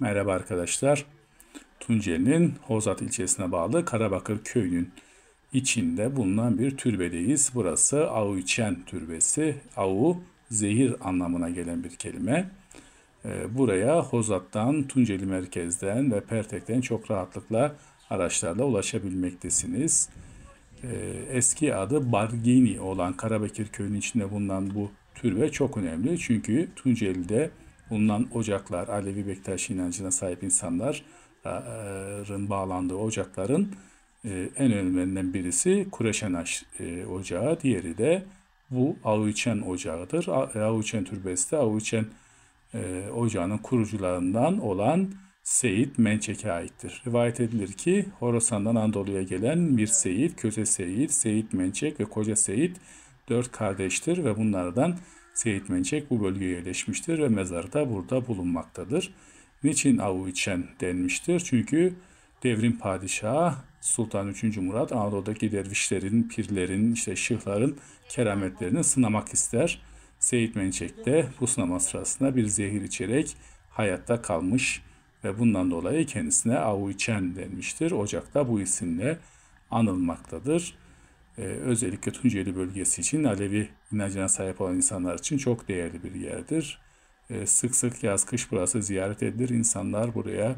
Merhaba arkadaşlar. Tunceli'nin Hozat ilçesine bağlı Karabakır köyünün içinde bulunan bir türbedeyiz. Burası Avuçen Türbesi. Avu zehir anlamına gelen bir kelime. Buraya Hozat'tan, Tunceli merkezden ve Pertek'ten çok rahatlıkla araçlarla ulaşabilmektesiniz. Eski adı Bargini olan Karabakır köyünün içinde bulunan bu türbe çok önemli. Çünkü Tunceli'de bulunan ocaklar, Alevi Bektaş inancına sahip insanların bağlandığı ocakların en önemlilerinden birisi Kureşenaş ocağı. Diğeri de bu Avuçen ocağıdır. Avuçen türbesi de Avuçen ocağının kurucularından olan Seyit Mençek'e aittir. Rivayet edilir ki Horasan'dan Anadolu'ya gelen bir Seyit, Köse Seyit, Seyit Mençek ve Koca Seyit 4 kardeştir ve bunlardan Seyit Mençek bu bölgeye yerleşmiştir ve mezarı da burada bulunmaktadır. Niçin Avuçen denmiştir? Çünkü devrim padişahı Sultan 3. Murat Anadolu'daki dervişlerin, pirlerin, şıhların kerametlerini sınamak ister. Seyit Mençek de bu sınama sırasında bir zehir içerek hayatta kalmış ve bundan dolayı kendisine Avuçen denmiştir. Ocakta bu isimle anılmaktadır. Özellikle Tunceli bölgesi için Alevi inancına sahip olan insanlar için çok değerli bir yerdir. Sık sık yaz kış burası ziyaret edilir. İnsanlar buraya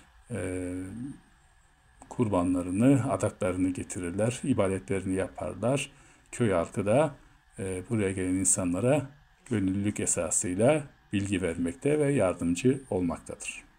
kurbanlarını, adaklarını getirirler, ibadetlerini yaparlar. Köy halkı da buraya gelen insanlara gönüllülük esasıyla bilgi vermekte ve yardımcı olmaktadır.